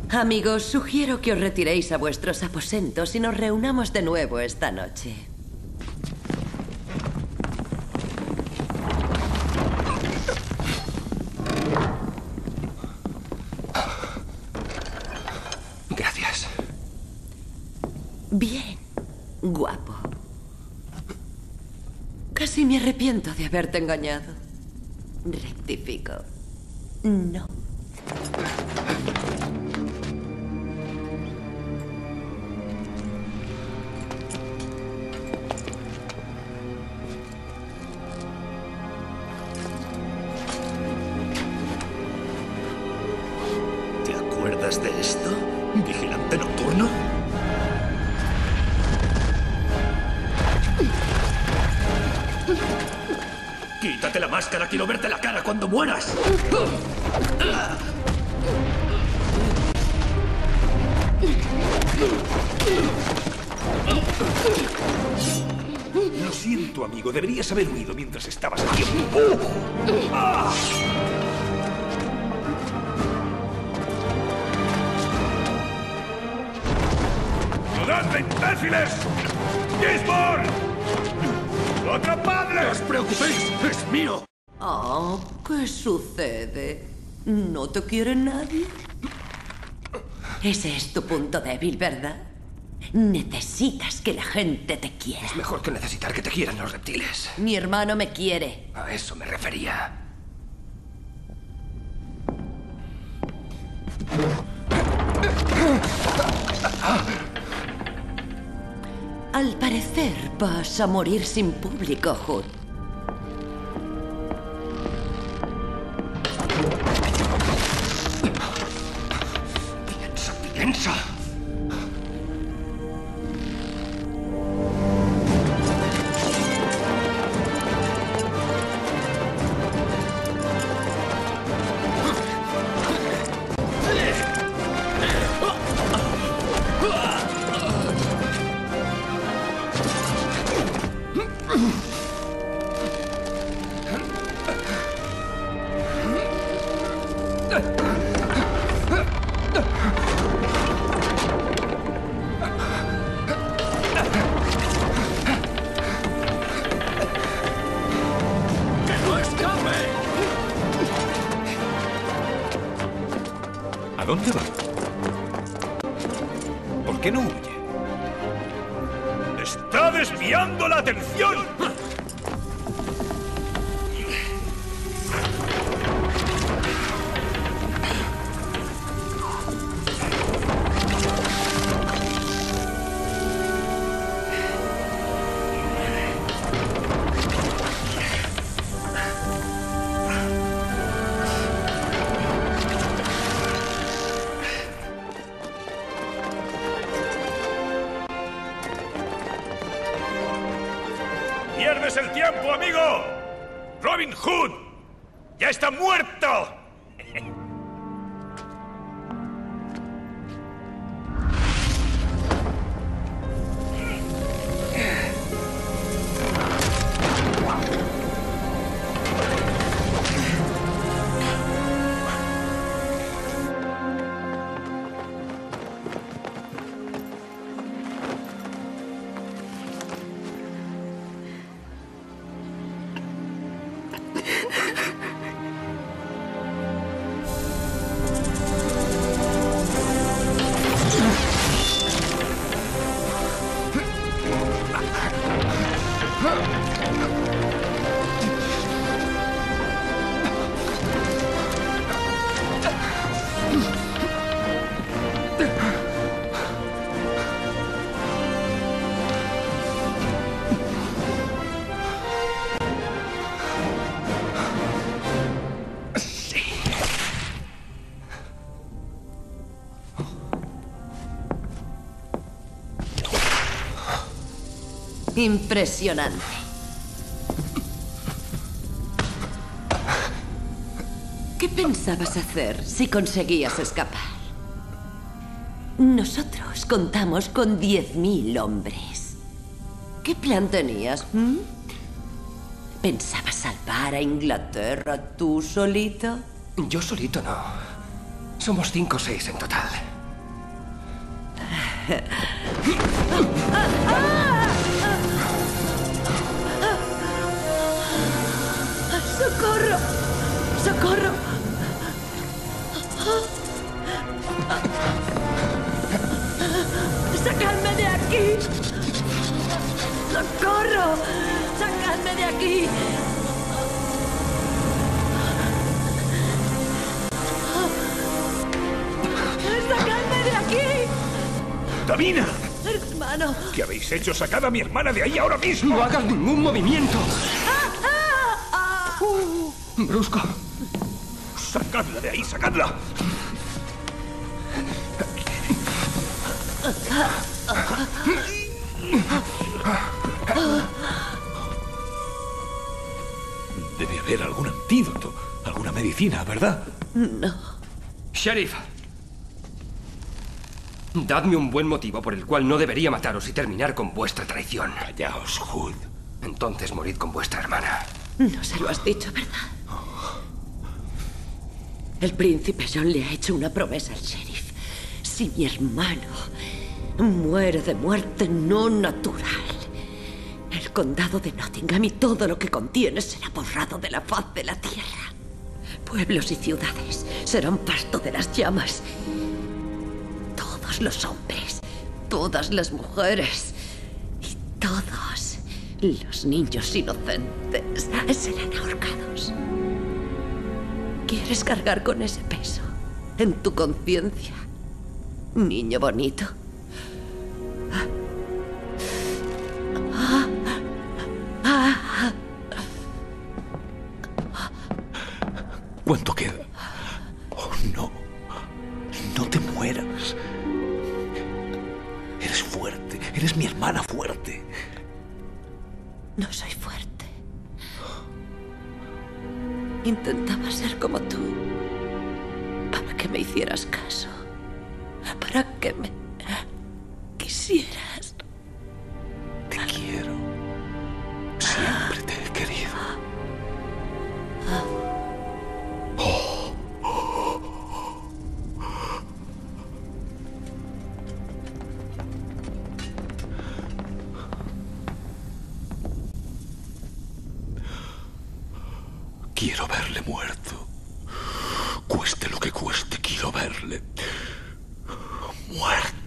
Amigos, sugiero que os retiréis a vuestros aposentos y nos reunamos de nuevo esta noche. Gracias. Bien, guapo. Casi me arrepiento de haberte engañado. Rectifico. No. ¿Te acuerdas de esto? ¿Vigilante nocturno? Quítate la máscara, quiero verte la cara cuando mueras. Lo siento, amigo. Deberías haber huido mientras estabas aquí. ¡Ah! ¡Ayudadme, imbéciles! ¡Gisborne! ¡Atrapadle! ¡No os preocupéis! ¡Es mío! Oh, ¿qué sucede? ¿No te quiere nadie? Ese es tu punto débil, ¿verdad? Necesitas que la gente te quiera. Es mejor que necesitar que te quieran los reptiles. Mi hermano me quiere. A eso me refería. Al parecer vas a morir sin público, Hood. ¡Piensa! ¿A dónde va? ¿Por qué no huye? ¡Está desviando la atención! ¡Pierdes el tiempo, amigo! ¡Robin Hood ya está muerto! Impresionante. ¿Qué pensabas hacer si conseguías escapar? Nosotros contamos con 10.000 hombres. ¿Qué plan tenías? ¿Pensabas salvar a Inglaterra tú solito? Yo solito no. Somos 5 o 6 en total. ¡Socorro! ¡Socorro! ¡Sacadme de aquí! ¡Socorro! ¡Sacadme de aquí! ¡Sacadme de aquí! ¡Davina! Hermano. ¿Qué habéis hecho? ¡Sacad a mi hermana de ahí ahora mismo! ¡No hagas ningún movimiento! ¡Brusco! ¡Sacadla de ahí! ¡Sacadla! Debe haber algún antídoto, alguna medicina, ¿verdad? No. Sheriff. Dadme un buen motivo por el cual no debería mataros y terminar con vuestra traición. Callaos, Hood. Entonces morid con vuestra hermana. No se lo has dicho, ¿verdad? El príncipe John le ha hecho una promesa al sheriff. Si mi hermano muere de muerte no natural, el condado de Nottingham y todo lo que contiene será borrado de la faz de la tierra. Pueblos y ciudades serán pasto de las llamas. Todos los hombres, todas las mujeres y todos los niños inocentes serán ahorcados. ¿Quieres cargar con ese peso en tu conciencia, niño bonito? ¿Cuánto queda? Oh, no. No te mueras. Eres fuerte. Eres mi hermana fuerte. No soy fuerte. Intentaba ser como tú. Para que me hicieras caso. Para que me quisieras. Te quiero. Siempre te he querido. Quiero verle muerto. Cueste lo que cueste, quiero verle muerto.